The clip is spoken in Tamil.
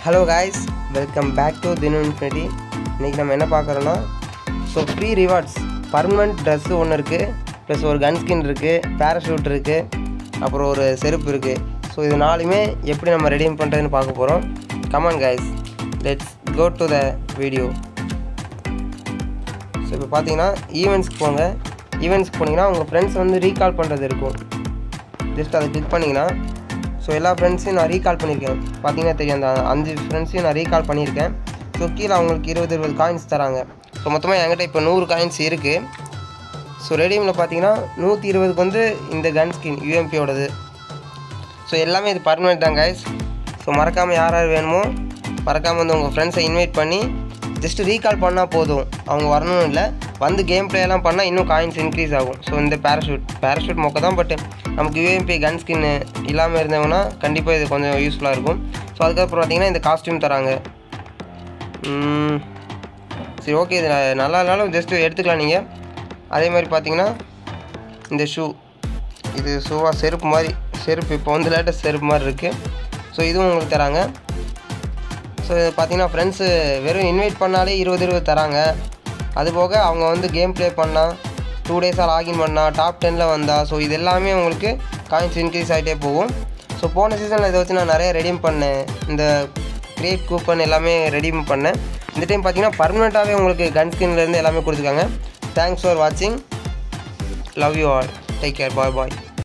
Hello guys, welcome back to Dinu Infinity. இன்றைக்கி நம்ம என்ன பார்க்குறோன்னா, ஃப்ரீ ரிவார்ட்ஸ் பர்மனெண்ட் ட்ரெஸ்ஸு ஒன்று இருக்குது, ப்ளஸ் ஒரு கன் ஸ்கின் இருக்குது, பேராஷூட் இருக்குது, அப்புறம் ஒரு செருப்பு இருக்குது. ஸோ இது நாலுமே எப்படி நம்ம ரெடீம் பண்ணுறதுன்னு பார்க்க போகிறோம். Come on guys, let's go to the video. So இப்போ பார்த்தீங்கன்னா ஈவெண்ட்ஸ்க்கு போங்க. ஈவெண்ட்ஸ்க்கு போனீங்கன்னா உங்கள் ஃப்ரெண்ட்ஸ் ரீகால் பண்ணுறது இருக்கும். ஜஸ்ட் அதை கிளிக் பண்ணிங்கன்னா ஸோ எல்லா ஃப்ரெண்ட்ஸையும் நான் ரீகால் பண்ணியிருக்கேன். பார்த்தீங்கன்னா தெரியும், அந்த 5 ஃப்ரெண்ட்ஸையும் நான் ரீகால் பண்ணியிருக்கேன். ஸோ கீழே அவங்களுக்கு 20 காயின்ஸ் தராங்க. ஸோ மொத்தமாக என்கிட்ட இப்போ 100 காயின்ஸ் இருக்குது. ஸோ ரெடீமில் பார்த்தீங்கன்னா 120க்கு இந்த கன் ஸ்கின் யூஎம்பியோடது. ஸோ எல்லாமே இது பர்மனெண்ட் தான் கைஸ். ஸோ மறக்காமல் யார் யார் வேணுமோ மறக்காமல் உங்கள் ஃப்ரெண்ட்ஸை இன்வைட் பண்ணி ஜஸ்ட்டு ரீகால் பண்ணால் போதும். அவங்க வரணும்னு இல்லை, கேம் ப்ளேயெல்லாம் பண்ணால் இன்னும் காயின்ஸ் இன்க்ரீஸ் ஆகும். ஸோ இந்த பேராஷூட் மொக்க தான், பட் நமக்கு யூஎம்பி கன் ஸ்கின் இல்லாமல் இருந்தவங்கன்னா கண்டிப்பாக இது கொஞ்சம் யூஸ்ஃபுல்லாக இருக்கும். ஸோ அதுக்கப்புறம் பார்த்திங்கன்னா இந்த காஸ்ட்யூம் தராங்க. சரி, ஓகே, இது நல்லா இருந்தாலும் ஜஸ்ட்டு எடுத்துக்கலாம் நீங்கள். அதே மாதிரி பார்த்திங்கன்னா இந்த ஷூ, இது ஷூவாக செருப்பு இப்போ லேட்டஸ்ட் செருப்பு மாதிரி இருக்குது. ஸோ இதுவும் உங்களுக்கு தராங்க. ஸோ இது பார்த்திங்கன்னா ஃப்ரெண்ட்ஸு வெறும் இன்வைட் பண்ணாலே 20 தராங்க. அதுபோக அவங்க கேம் ப்ளே பண்ணால் 2 டேஸாக லாகின் பண்ணால் டாப் 10ல் வந்தால் ஸோ இது எல்லாமே உங்களுக்கு காயின்ஸ் இன்க்ரீஸ் ஆகிட்டே போகும். ஸோ போன சீசனில் இதை வச்சு நான் நிறைய ரெடீம் பண்ணேன். இந்த கிரேட் கூப்பன் எல்லாமே ரெடீம் பண்ணேன். இந்த டைம் பார்த்திங்கன்னா பர்மனெண்ட்டாகவே உங்களுக்கு கன் ஸ்கின்லேருந்து எல்லாமே கொடுத்துருக்காங்க. தேங்க்ஸ் ஃபார் வாட்சிங். Love you all. Take care. Bye.